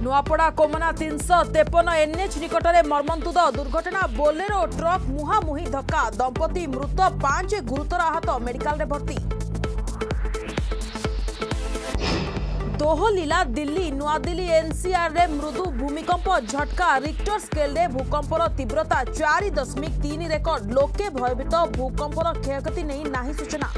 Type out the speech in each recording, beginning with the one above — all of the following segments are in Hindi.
नुआपड़ा कोमना 353 एनएच निकट में मर्मन्तुद दुर्घटना बोलेरो ट्रक मुहांमुही धक्का दंपति मृत 5 गुरुतर आहत मेडिकल में भर्ती। दोहलीला दिल्ली नुआ दिल्ली एनसीआर रे मृदु भूमिकंप झटका रिक्टर स्केल रे भूकंपर तीव्रता 4.3 रेकर्ड लोके भयभीत भूकंपर क्षयक्षति नहीं नाही सूचना।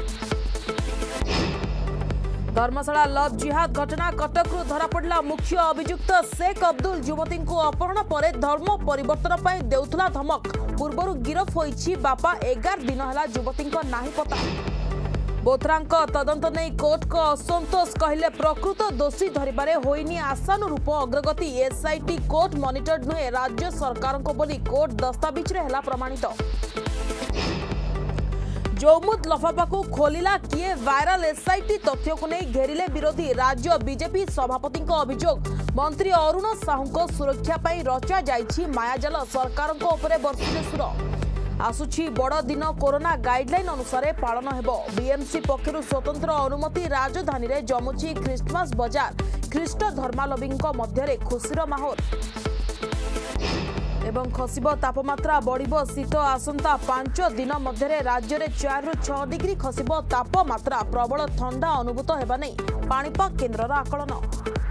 धर्मशाला लव जिहाद घटना कटकरू धरा पड़ा मुख्य अभियुक्त शेख अब्दुल युवती को अपहरण पर धर्म परिवर्तन पर देउथला धमक पूर्व गिरफ होईछि बापा 11 दिन है युवती नाही पता। बोथरांक तदंत नहीं कोर्ट को असंतोष कहले प्रकृत दोषी धरिबारे होइनी आशानुरूप अग्रगति एसआईटी कोर्ट मॉनिटर्ड नुहे राज्य सरकार को बोली कोर्ट दस्तावेज रे हला प्रमाणित। जौमुद लफाफा को खोलिला किए वायरल एसआईटी तथ्य को नहीं घेरिले विरोधी राज्य बीजेपी सभापति अभियोग मंत्री अरुण साहू सुरक्षा पाई रचा जाइछि मायाजाल सरकार बर्षिले सुर आसुछि बड़ दिन कोरोना गाइडलाइन अनुसार पालन हेबो बीएमसी पक्षरु स्वतंत्र अनुमति राजधानी रे जमुछि क्रिसमस बाजार ख्रीष्ट धर्मावलंबी मध्य खुशीर माहौल एवं खसिब तापमात्रा बढ़िबो शीत आसंता 5 दिन मध्य राज्य में 4 ରୁ 6 डिग्री खसिब तापमात्रा प्रबल ठंडा अनुभूत हेबा नै पाणीपाग केन्द्रर आकलन।